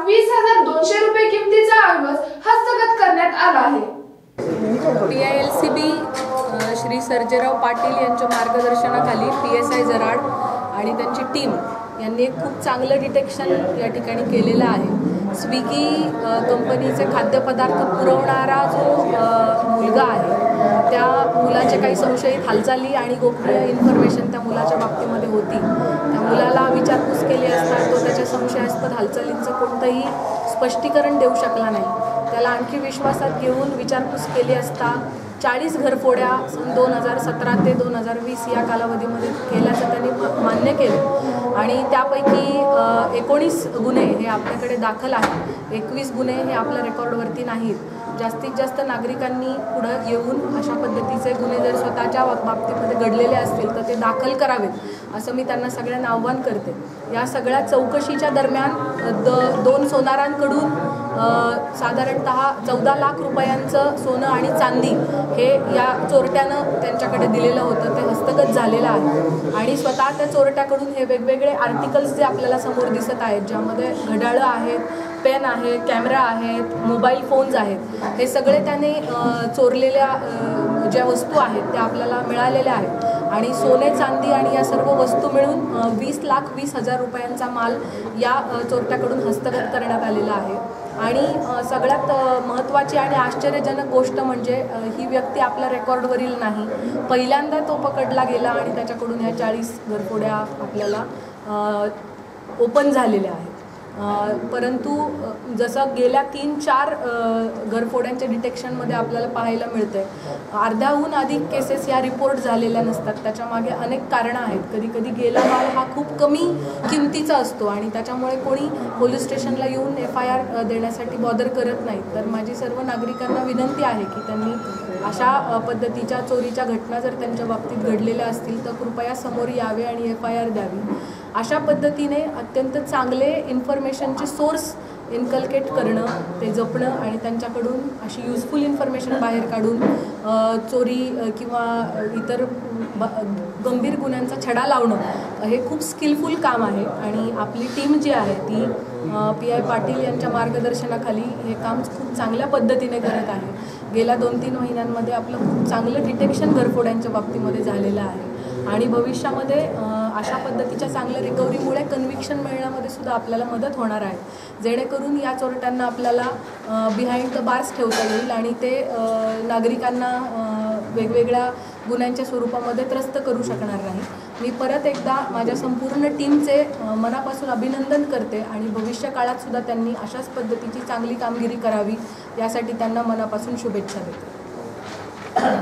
20,200 रुपये किमतीचा अल्बस हस्तगत करण्यात आला आहे। PILCB श्री सर्जेराव पाटील यांच्या मार्गदर्शनाखाली PSI जराड आणि त्यांची टीम यांनी एक खूप चांगलं डिटेक्शन या ठिकाणी केलेलं आहे। स्विगी कंपनीचे खाद्यपदार्थ पुरवणारा जो मुलगा आहे त्या मुलाचे काही संशयित हालचाली आणि गोपनीय इन्फॉर्मेशन त्या मुलाच्या बाबतीमध्ये होती। त्या मुलाला विचारपूस केली असता तो त्याच्या संशयास्पद हालचालींचं कोणतंही स्पष्टीकरण देऊ शकला नाही। त्याला आणखी विश्वासात घेऊन विचारपूस केली असता 40 घरफोड्या सन 2017 ते 2020 या कालावधीमध्ये केल्याचं त्यांनी मान्य केलं आणि त्यापैकी 19 गुन्हे हे आपल्याकडे दाखल आहेत। 21 गुन्हे हे आपल्या रेकॉर्डवरती नाहीत। जास्तीत जास्त नागरिकांनी पुढे येऊन अशा पद्धतीचे गुन्हे जर स्वतःच्या बाबतीमध्ये घडलेले असतील तर ते दाखल करावेत असं मी त्यांना सगळ्यांना आव्हान करते। या सगळ्या चौकशीच्या दरम्यान 2 सोनारांकडून साधारणतः 14 लाख रुपयांचं सोनं आणि चांदी हे या चोरट्यानं त्यांच्याकडे दिलेलं होतं ते हस्तगत झालेलं आहे आणि स्वतः त्या चोरट्याकडून हे वेगवेगळे आर्टिकल्स जे आपल्याला समोर दिसत आहेत ज्यामध्ये घड्याळं आहेत, पेन आहे, कॅमेरा आहेत, मोबाईल फोन्स आहेत, हे सगळे त्याने चोरलेल्या ज्या वस्तू आहेत त्या आपल्याला मिळालेल्या आहेत आणि सोने चांदी आणि या सर्व वस्तू मिळून 20,20,000 रुपयांचा माल या चोरट्याकडून हस्तगत करण्यात आलेला आहे। आणि सगळ्यात महत्त्वाची आणि आश्चर्यजनक गोष्ट म्हणजे ही व्यक्ती आपल्या रेकॉर्डवरील नाही, पहिल्यांदा तो पकडला गेला आणि त्याच्याकडून या 40 घरफोड्या आपल्याला ओपन झालेल्या आहेत। परंतु जसं गेल्या 3-4 घरफोड्यांच्या डिटेक्शनमध्ये आपल्याला पाहायला मिळतंय अर्ध्याहून अधिक केसेस या रिपोर्ट झालेल्या नसतात। त्याच्यामागे अनेक कारणं आहेत। कधी कधी गेला माल हा खूप कमी किमतीचा असतो आणि त्याच्यामुळे कोणी पोलीस स्टेशनला येऊन FIR देण्यासाठी बॉदर करत नाही। तर माझी सर्व नागरिकांना विनंती आहे की त्यांनी अशा पद्धतीच्या चोरीच्या घटना जर त्यांच्या बाबतीत घडलेल्या असतील तर कृपया समोर यावे आणि FIR द्यावी। अशा पद्धतीने अत्यंत चांगले इन्फॉर्मेशनचे सोर्स इन्कल्केट करणं, ते जपणं आणि त्यांच्याकडून अशी युजफुल इन्फॉर्मेशन बाहेर काढून चोरी किंवा इतर गंभीर गुन्ह्यांचा छडा लावणं हे खूप स्किलफुल काम आहे आणि आपली टीम जी आहे ती PI पाटील यांच्या मार्गदर्शनाखाली हे काम खूप चांगल्या पद्धतीने करत आहे। गेल्या 2-3 महिन्यांमध्ये आपलं खूप चांगलं डिटेक्शन घरफोड्यांच्या बाबतीमध्ये झालेलं आहे आणि भविष्यामध्ये अशा पद्धतीच्या चांगल्या रिकव्हरीमुळे कन्व्हिक्शन मिळण्यामध्ये सुद्धा आपल्याला मदत होणार आहे, जेणेकरून या चोरट्यांना आपल्याला बिहाइंड द बार्स ठेवता येईल आणि ते नागरिकांना वेगवेगळ्या गुन्ह्यांच्या स्वरूपामध्ये त्रस्त करू शकणार नाही। मी परत एकदा माझ्या संपूर्ण टीमचे मनापासून अभिनंदन करते आणि भविष्य काळात सुद्धा त्यांनी अशाच पद्धतीची चांगली कामगिरी करावी यासाठी त्यांना मनापासून शुभेच्छा देते।